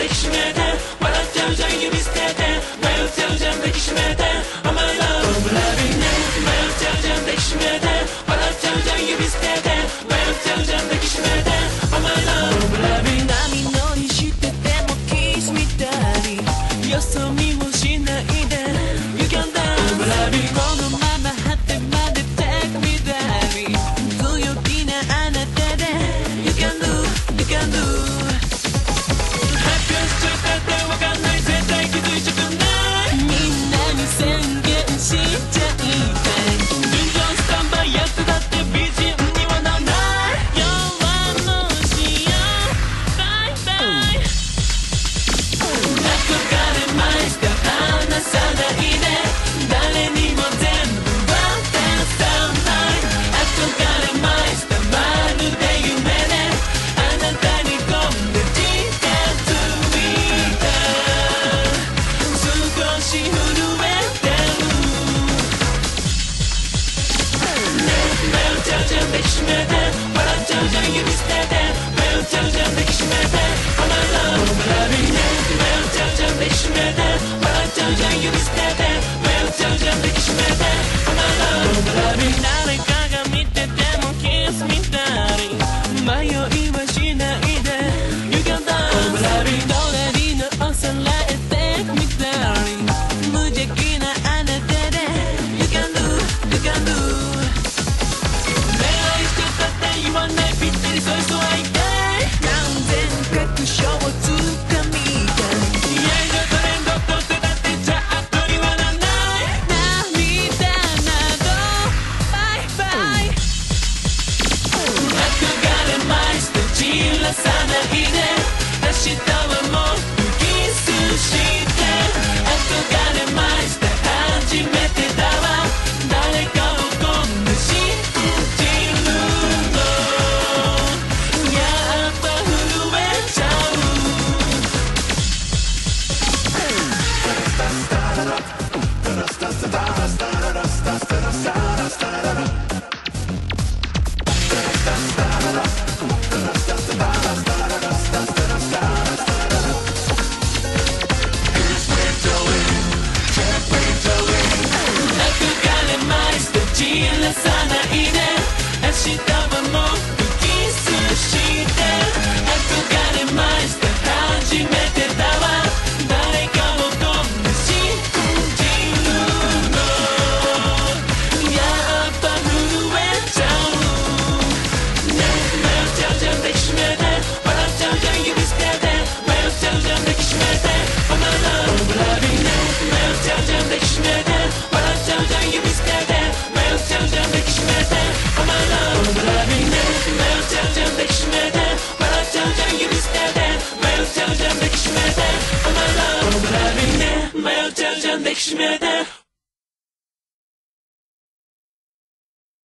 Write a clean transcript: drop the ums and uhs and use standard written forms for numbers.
抱きしめて笑っちゃうじゃん指捨てて迷っちゃうじゃん抱きしめて Oh my love I'm loving it 迷っちゃうじゃん抱きしめて笑っちゃうじゃん指捨てて迷っちゃうじゃん抱きしめて Oh my love I'm loving it 波乗りしててもキスみたいよそ見をしないで You can dance I'm loving it このまま果てまで Take me baby 強気なあなたで You can do You can do 発表しちゃったってわかんない絶対気づいちゃくないみんなに宣言しちゃいたい順調スタンバイやってたって美人にはならない弱虫よバイバイ憧れました離さないで誰にも全部渡さない憧れましたまるで夢であなたにこんな近づいた少し震えてるね迷っちゃうじゃん抱きしめて笑っちゃうじゃん指捨てて迷っちゃうじゃん抱きしめて Oh my love I'm loving it 迷っちゃうじゃん抱きしめて笑っちゃうじゃん指捨てて迷っちゃうじゃん抱きしめて Oh my love I'm loving it 誰かが見ててもキスみたい迷いはしないで You can dance I'm loving it 隣のお皿へ Take me darling 無邪気なあなたで You can do You can do 恋愛してたって言わないぴったりそういう人はいたい完全確証をつかみたいいやいやトレンドとってだってじゃあ後にはならない涙などバイバイ憧れまして散らさないで明日はもっとキスして憧れました初めてだわ誰かをこんな信じるのやっぱ震えちゃう憧れました散らさないで明日はもっとキスして憧れました初めてだわ誰かをこんな信じるのやっぱ震えちゃうね迷っちゃうじゃん抱きしめて笑っちゃうじゃん指捨てて迷っちゃうじゃん抱きしめて Oh my love I'm loving it 迷っちゃうじゃん抱きしめて笑っちゃうじゃん指捨てて迷っちゃうじゃん抱きしめて Oh my love I'm loving it 迷っちゃうじゃん抱きしめて笑っちゃうじゃん指捨てて迷っちゃうじゃん抱きしめて Oh my love I'm loving it 迷っちゃうじゃん抱きしめて